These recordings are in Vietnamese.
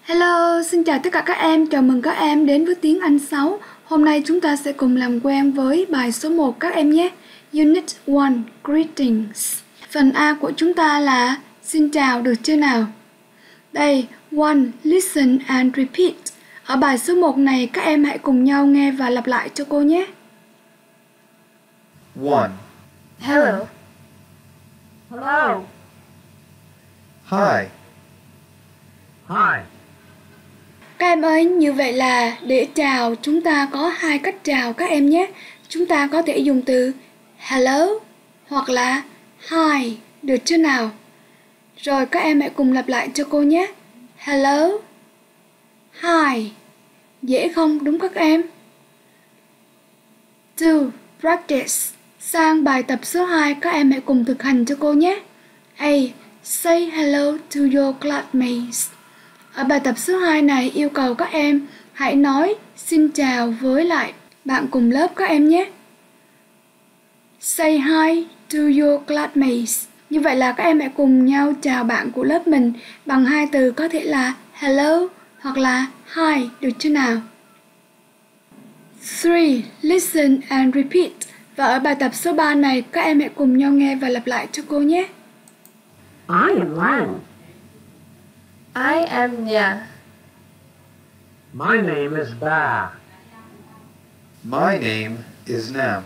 Hello, xin chào tất cả các em, chào mừng các em đến với tiếng Anh 6. Hôm nay chúng ta sẽ cùng làm quen với bài số 1 các em nhé. Unit 1, Greetings. Phần A của chúng ta là xin chào, được chưa nào? Đây, 1, listen and repeat. Ở bài số 1 này các em hãy cùng nhau nghe và lặp lại cho cô nhé. 1. Hello. Hello. Hi. Hi. Các em ơi, như vậy là để chào chúng ta có hai cách chào các em nhé. Chúng ta có thể dùng từ hello hoặc là hi, được chưa nào? Rồi các em hãy cùng lặp lại cho cô nhé. Hello. Hi. Dễ không, đúng các em? 2. Practice. Sang bài tập số 2, các em hãy cùng thực hành cho cô nhé. A. Say hello to your classmates. Ở bài tập số 2 này yêu cầu các em hãy nói xin chào với lại bạn cùng lớp các em nhé. Say hi to your classmates. Như vậy là các em hãy cùng nhau chào bạn của lớp mình bằng hai từ có thể là hello hoặc là hi, được chưa nào? 3. Listen and repeat. Và ở bài tập số 3 này các em hãy cùng nhau nghe và lặp lại cho cô nhé. I am Lan. I am Nya. My name is Ba. My name is Nam.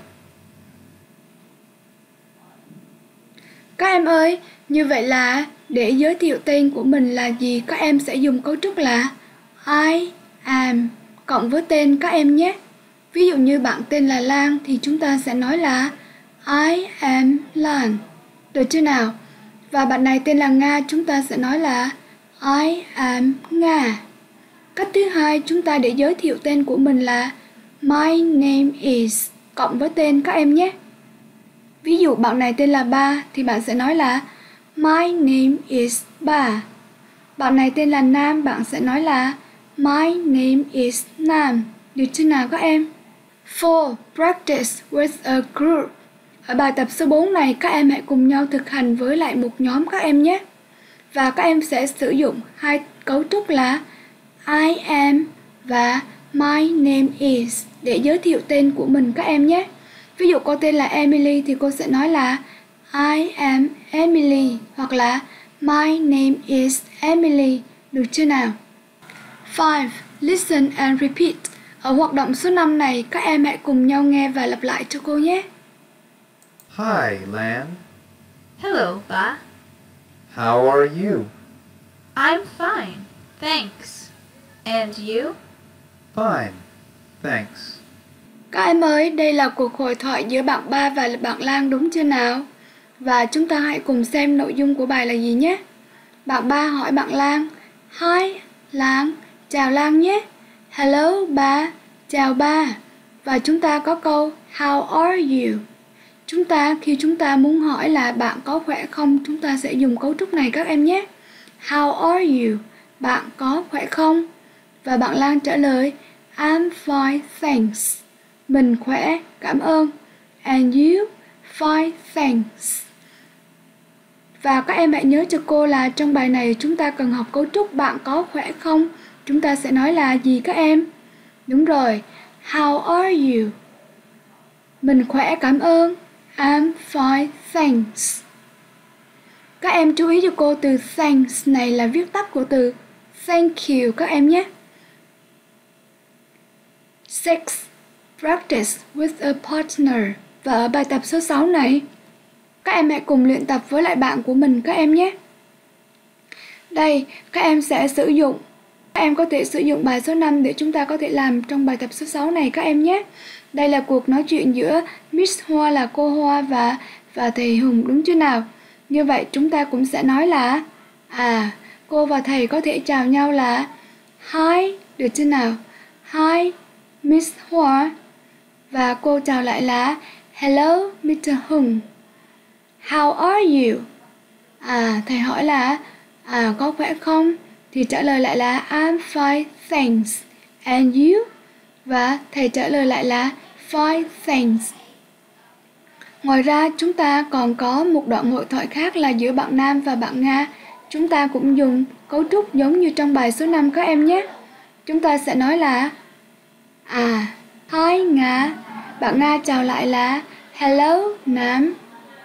Các em ơi, như vậy là để giới thiệu tên của mình là gì, các em sẽ dùng cấu trúc là I am cộng với tên các em nhé. Ví dụ như bạn tên là Lan thì chúng ta sẽ nói là I am Lan, được chưa nào? Và bạn này tên là Nga, chúng ta sẽ nói là I am Nga. Cách thứ hai, chúng ta để giới thiệu tên của mình là my name is cộng với tên các em nhé. Ví dụ bạn này tên là Ba thì bạn sẽ nói là my name is Ba. Bạn này tên là Nam, bạn sẽ nói là my name is Nam, được chưa nào các em? 4. Practice with a group. Ở bài tập số 4 này các em hãy cùng nhau thực hành với lại một nhóm các em nhé. Và các em sẽ sử dụng hai cấu trúc là I am và my name is để giới thiệu tên của mình các em nhé. Ví dụ cô tên là Emily thì cô sẽ nói là I am Emily hoặc là my name is Emily, được chưa nào? 5. Listen and repeat. Ở hoạt động số 5 này các em hãy cùng nhau nghe và lặp lại cho cô nhé. Hi, Lan. Hello, Ba. How are you? I'm fine, thanks. And you? Fine. Thanks. Các em ơi, đây là cuộc hội thoại giữa bạn Ba và bạn Lan, đúng chưa nào? Và chúng ta hãy cùng xem nội dung của bài là gì nhé. Bạn Ba hỏi bạn Lan, hi, Lan, chào Lan nhé. Hello, Ba, chào Ba. Và chúng ta có câu how are you? Khi chúng ta muốn hỏi là bạn có khỏe không, chúng ta sẽ dùng cấu trúc này các em nhé. How are you? Bạn có khỏe không? Và bạn Lan trả lời I'm fine, thanks. Mình khỏe, cảm ơn. And you? Fine, thanks. Và các em hãy nhớ cho cô là trong bài này chúng ta cần học cấu trúc bạn có khỏe không? Chúng ta sẽ nói là gì các em? Đúng rồi, how are you? Mình khỏe, cảm ơn. I'm fine, thanks. Các em chú ý cho cô từ thanks này là viết tắt của từ thank you các em nhé. 6. Practice with a partner. Và ở bài tập số 6 này, các em hãy cùng luyện tập với lại bạn của mình các em nhé. Đây, các em có thể sử dụng bài số 5 để chúng ta có thể làm trong bài tập số 6 này các em nhé. Đây là cuộc nói chuyện giữa Miss Hoa là cô Hoa và thầy Hùng, đúng chưa nào? Như vậy chúng ta cũng sẽ nói là cô và thầy có thể chào nhau là hi, được chưa nào? Hi, Miss Hoa. Và cô chào lại là hello, Mr. Hùng. How are you? Thầy hỏi là có khỏe không? Thì trả lời lại là I'm fine, thanks. And you? Và thầy trả lời lại là fine, thanks. Ngoài ra chúng ta còn có một đoạn hội thoại khác là giữa bạn Nam và bạn Nga. chúng ta cũng dùng cấu trúc giống như trong bài số 5 các em nhé. Chúng ta sẽ nói là Hi Nga. Bạn Nga chào lại là Hello Nam.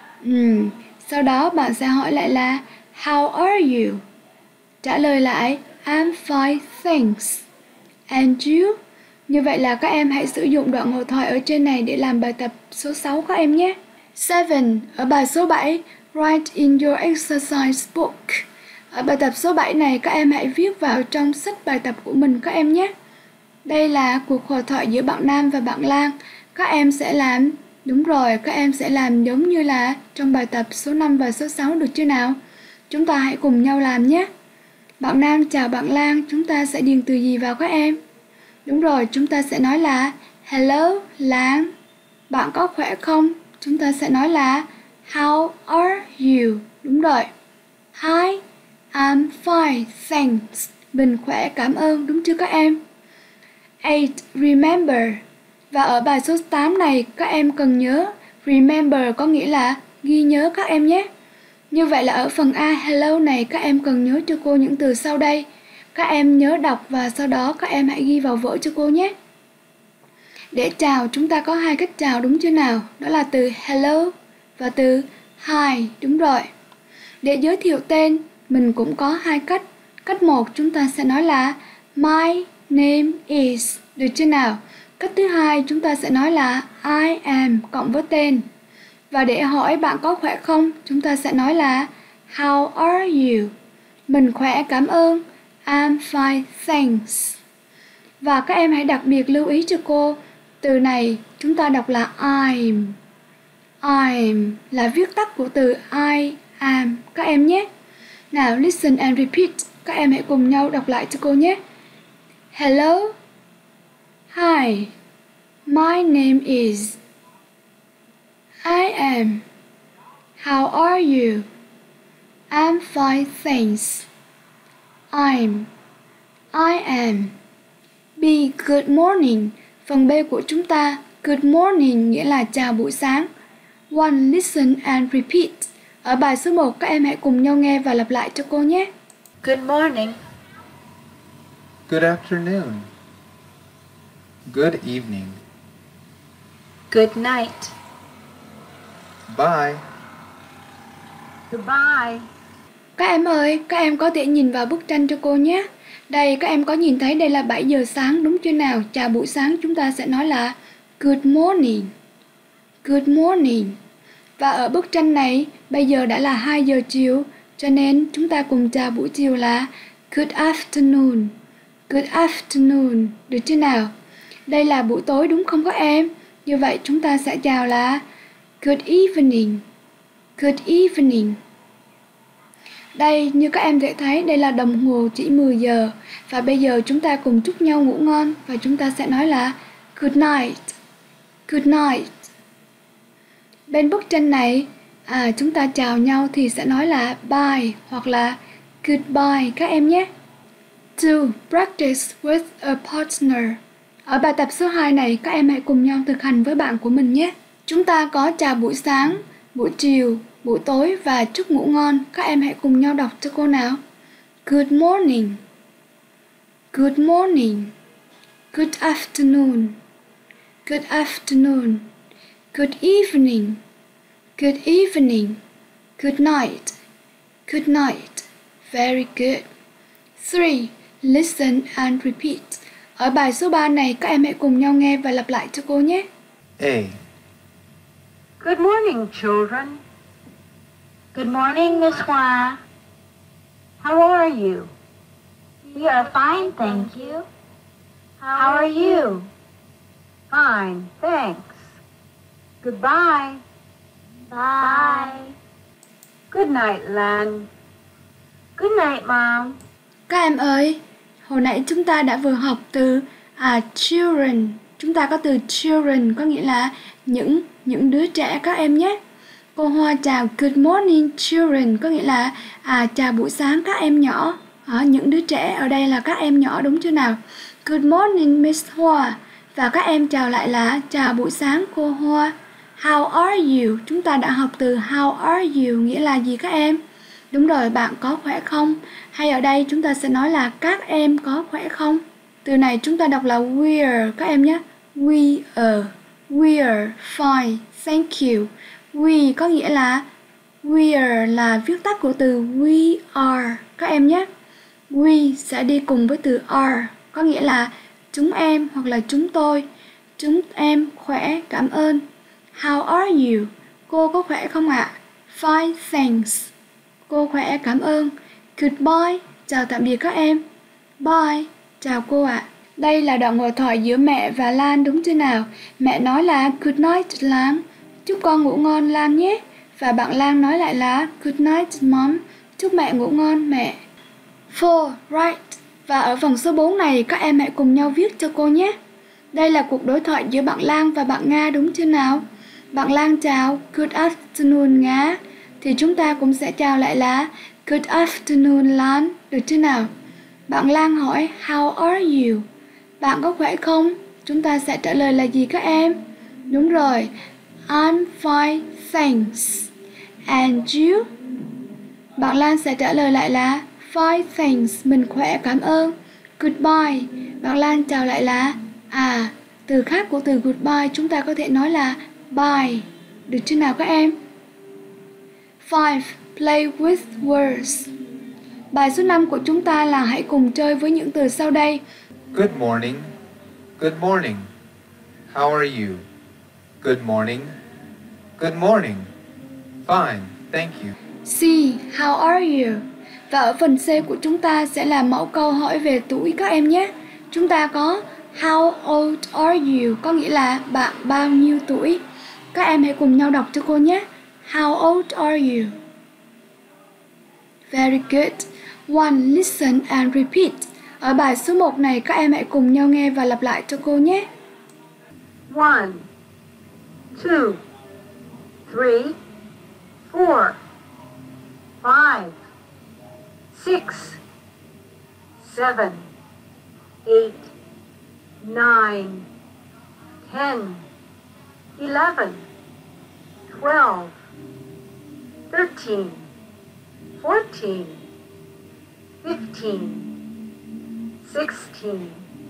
Sau đó bạn sẽ hỏi lại là How are you? Trả lời lại I'm fine, thanks. And you? Như vậy là các em hãy sử dụng đoạn hội thoại ở trên này để làm bài tập số 6 các em nhé. 7. Ở bài số 7, write in your exercise book. Ở bài tập số 7 này các em hãy viết vào trong sách bài tập của mình các em nhé. Đây là cuộc hội thoại giữa bạn Nam và bạn Lan. Các em sẽ làm, đúng rồi, các em sẽ làm giống như là trong bài tập số 5 và số 6 được chưa nào? Chúng ta hãy cùng nhau làm nhé. Bạn Nam chào bạn Lan, chúng ta sẽ điền từ gì vào các em? Đúng rồi, chúng ta sẽ nói là Hello Lan, bạn có khỏe không? Chúng ta sẽ nói là How are you? Đúng rồi. Hi, I'm fine, thanks. Mình khỏe, cảm ơn, đúng chưa các em? 8. Remember. Và ở bài số 8 này các em cần nhớ remember có nghĩa là ghi nhớ các em nhé. Như vậy là ở phần A hello này các em cần nhớ cho cô những từ sau đây. Các em nhớ đọc và sau đó các em hãy ghi vào vở cho cô nhé. Để chào chúng ta có hai cách chào đúng chưa nào? Đó là từ hello và từ hi, đúng rồi. Để giới thiệu tên mình cũng có hai cách. Cách 1 chúng ta sẽ nói là My name is, được chưa nào? Cách thứ hai chúng ta sẽ nói là I am cộng với tên. Và để hỏi bạn có khỏe không, chúng ta sẽ nói là How are you? Mình khỏe, cảm ơn. I'm fine, thanks. Và các em hãy đặc biệt lưu ý cho cô, từ này chúng ta đọc là I'm. I'm là viết tắt của từ I am các em nhé. Nào, listen and repeat. Các em hãy cùng nhau đọc lại cho cô nhé. Hello. Hi. My name is. I am. How are you? I'm fine, thanks. I am. B. Good morning. Phần B của chúng ta, good morning nghĩa là chào buổi sáng. 1. Listen and repeat. Ở bài số 1 các em hãy cùng nhau nghe và lặp lại cho cô nhé. Good morning. Good afternoon. Good evening. Good night. Bye. Goodbye. Các em ơi, các em có thể nhìn vào bức tranh cho cô nhé. Đây, các em có nhìn thấy đây là 7 giờ sáng đúng chưa nào? Chào buổi sáng chúng ta sẽ nói là good morning. Good morning. Và ở bức tranh này, bây giờ đã là 2 giờ chiều, cho nên chúng ta cùng chào buổi chiều là good afternoon. Good afternoon, được chưa nào? Đây là buổi tối đúng không các em? Như vậy chúng ta sẽ chào là good evening. Good evening. Đây, như các em thể thấy, đây là đồng hồ chỉ 10 giờ. Và bây giờ chúng ta cùng chúc nhau ngủ ngon. Và chúng ta sẽ nói là good night. Good night. Bên bức tranh này, chúng ta chào nhau thì sẽ nói là bye hoặc là goodbye các em nhé. 2. Practice with a partner. Ở bài tập số 2 này, các em hãy cùng nhau thực hành với bạn của mình nhé. Chúng ta có chào buổi sáng, buổi chiều, buổi tối và chúc ngủ ngon. Các em hãy cùng nhau đọc cho cô nào. Good morning. Good morning. Good afternoon. Good afternoon. Good evening. Good evening. Good night. Good night. Very good. 3. Listen and repeat. Ở bài số 3 này, các em hãy cùng nhau nghe và lặp lại cho cô nhé. A. Good morning, children. Good morning, Miss Hoa. How are you? We are fine, thank you. How are you? Fine, thanks. Goodbye. Bye. Good night, Lan. Good night, Mom. Các em ơi, hồi nãy chúng ta đã vừa học từ children. Chúng ta có từ children có nghĩa là những đứa trẻ các em nhé. Cô Hoa chào good morning children có nghĩa là chào buổi sáng các em nhỏ. Những đứa trẻ ở đây là các em nhỏ đúng chưa nào? Good morning Miss Hoa. Và các em chào lại là chào buổi sáng cô Hoa. How are you? Chúng ta đã học từ how are you nghĩa là gì các em? Đúng rồi, bạn có khỏe không? Hay ở đây chúng ta sẽ nói là các em có khỏe không? Từ này chúng ta đọc là we're các em nhé. We're fine, thank you. We có nghĩa là we're là viết tắt của từ we are các em nhé. We sẽ đi cùng với từ are, có nghĩa là chúng em hoặc là chúng tôi. Chúng em khỏe, cảm ơn. How are you? Cô có khỏe không ạ? Fine, thanks. Cô khỏe, cảm ơn. Goodbye, chào tạm biệt các em. Bye, chào cô ạ. Đây là đoạn hội thoại giữa mẹ và Lan đúng chưa nào? Mẹ nói là good night Lan, chúc con ngủ ngon Lan nhé. Và bạn Lan nói lại là good night mom, chúc mẹ ngủ ngon mẹ. 4. Right. Và ở phần số 4 này các em hãy cùng nhau viết cho cô nhé. Đây là cuộc đối thoại giữa bạn Lan và bạn Nga đúng chưa nào? Bạn Lan chào good afternoon Nga, thì chúng ta cũng sẽ chào lại là good afternoon Lan, được chưa nào? Bạn Lan hỏi how are you? Bạn có khỏe không? Chúng ta sẽ trả lời là gì các em? Đúng rồi, I'm fine, thanks. And you? Bạn Lan sẽ trả lời lại là fine, thanks, mình khỏe, cảm ơn. Goodbye, bạn Lan chào lại là từ khác của từ goodbye chúng ta có thể nói là bye, được chưa nào các em? 5. Play with words. Bài số 5 của chúng ta là hãy cùng chơi với những từ sau đây. Good morning. Good morning. How are you? Good morning. Good morning. Fine, thank you. C. How are you? Và ở phần C của chúng ta sẽ là mẫu câu hỏi về tuổi các em nhé. Chúng ta có how old are you? Có nghĩa là bạn bao nhiêu tuổi? Các em hãy cùng nhau đọc cho cô nhé. How old are you? Very good. 1. Listen and repeat. Ở bài số 1 này các em hãy cùng nhau nghe và lặp lại cho cô nhé. 1, 2, 3, 4, 5, 6, 7, 8, 9, 10, 11, 12, 13, 14, 15, 16,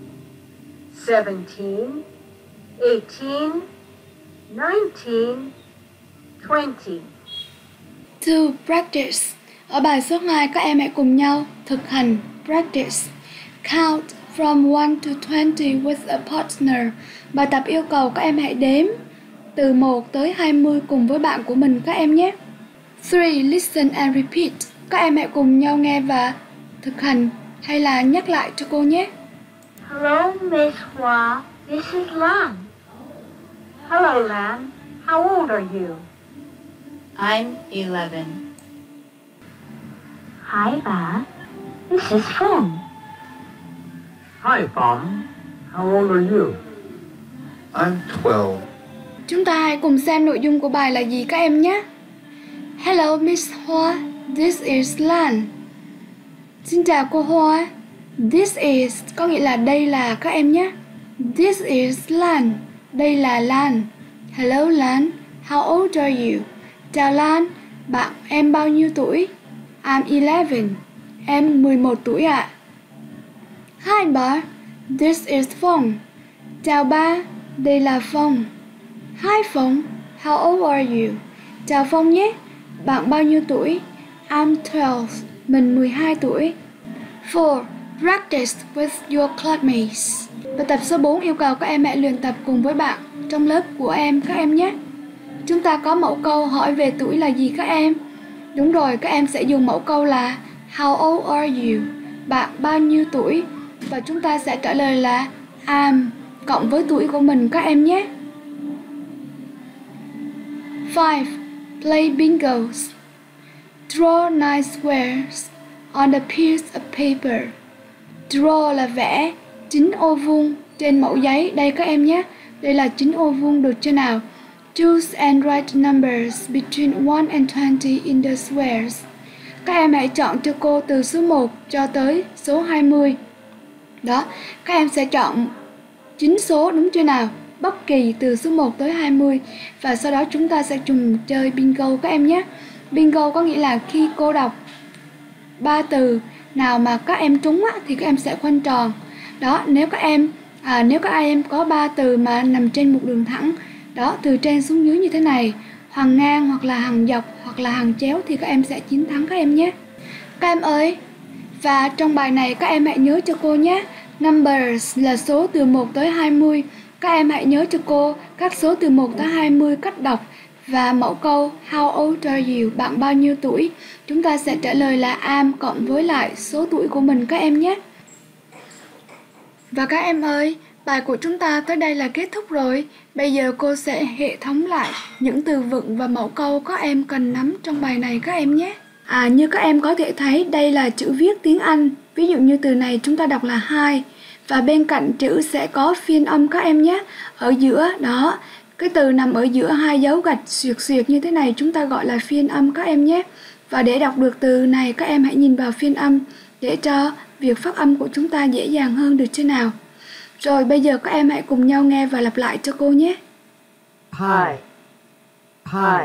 17, 18, 19, 20. 2. Practice. Ở bài số 2 các em hãy cùng nhau thực hành practice. Count from 1 to 20 with a partner. Bài tập yêu cầu các em hãy đếm từ 1 tới 20 cùng với bạn của mình các em nhé. 3. Listen and repeat. Các em hãy cùng nhau nghe và thực hành hay là nhắc lại cho cô nhé. Hello, Miss Hoa. This is Lan. Hello, Lan. How old are you? I'm 11. Hi, Ba. This is Phong. Hi, Phong. How old are you? I'm 12. Chúng ta hãy cùng xem nội dung của bài là gì các em nhé. Hello Miss Hoa, this is Lan. Xin chào cô Hoa. This is có nghĩa là đây là các em nhé. This is Lan, đây là Lan. Hello Lan, how old are you? Chào Lan, em bao nhiêu tuổi? I'm 11, em 11 tuổi ạ. Hi ba, this is Phong. Chào ba, đây là Phong. Hi Phong, how old are you? Chào Phong nhé, bạn bao nhiêu tuổi? I'm 12, mình 12 tuổi. 4. Practice with your classmates. Bài tập số 4 yêu cầu các em hãy luyện tập cùng với bạn trong lớp của các em nhé. Chúng ta có mẫu câu hỏi về tuổi là gì các em? Đúng rồi, các em sẽ dùng mẫu câu là how old are you? Bạn bao nhiêu tuổi? Và chúng ta sẽ trả lời là I'm cộng với tuổi của mình các em nhé. 5. Play bingos. Draw 9 squares on a piece of paper. Draw là vẽ 9 ô vuông trên mẫu giấy. Đây các em nhé. Đây là 9 ô vuông, được chưa nào? Choose and write numbers between 1 and 20 in the squares. Các em hãy chọn cho cô từ số 1 cho tới số 20. Đó, các em sẽ chọn 9 số đúng chưa nào? Bất kỳ từ số 1 tới 20. Và sau đó chúng ta sẽ cùng chơi bingo các em nhé. Bingo có nghĩa là khi cô đọc 3 từ nào mà các em trúng á, thì các em sẽ khoanh tròn. Đó, nếu các em có 3 từ mà nằm trên một đường thẳng, đó, từ trên xuống dưới như thế này, hàng ngang hoặc là hàng dọc hoặc là hàng chéo, thì các em sẽ chiến thắng các em nhé. Các em ơi, và trong bài này các em hãy nhớ cho cô nhé, numbers là số từ 1 tới 20. Các em hãy nhớ cho cô các số từ 1 tới 20 cách đọc. Và mẫu câu How old are you? Bạn bao nhiêu tuổi? Chúng ta sẽ trả lời là am cộng với lại số tuổi của mình các em nhé. Và các em ơi, bài của chúng ta tới đây là kết thúc rồi. Bây giờ cô sẽ hệ thống lại những từ vựng và mẫu câu các em cần nắm trong bài này các em nhé. Như các em có thể thấy, đây là chữ viết tiếng Anh. Ví dụ như từ này chúng ta đọc là hi. Và bên cạnh chữ sẽ có phiên âm các em nhé. Ở giữa, đó, cái từ nằm ở giữa hai dấu gạch xuyệt xuyệt như thế này chúng ta gọi là phiên âm các em nhé. Và để đọc được từ này, các em hãy nhìn vào phiên âm để cho việc phát âm của chúng ta dễ dàng hơn được chứ nào. Rồi bây giờ các em hãy cùng nhau nghe và lặp lại cho cô nhé. Hi. Hi.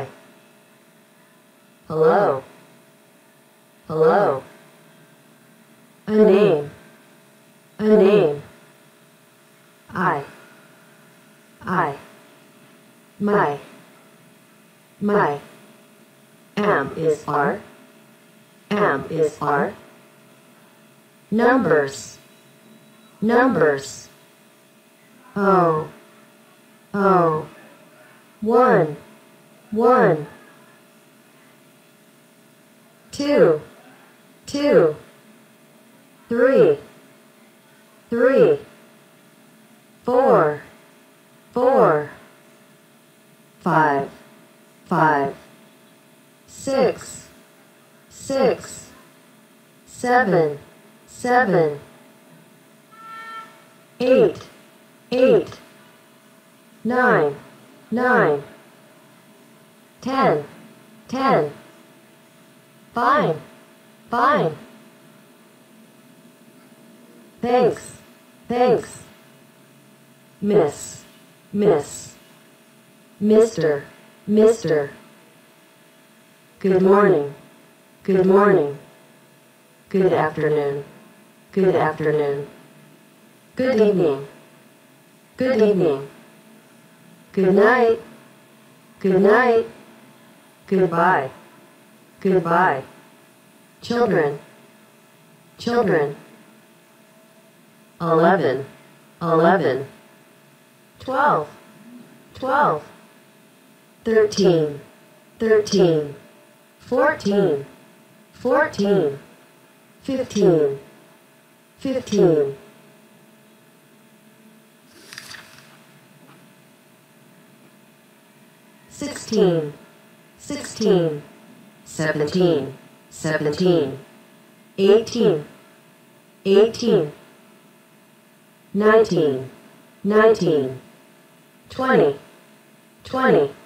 Hello. Hello. A name. A name. I. My. Am is R. Am is R. Numbers. Numbers. O. 1. 2. 3. 4. 5. 6. 7. 8. 9. 10. Fine. Thanks. Miss. Mr. Good morning. Good afternoon. Good evening. Good night. Goodbye. Children. 11. 12. 13. 14. 15. 16. 17. 18. 19. 20.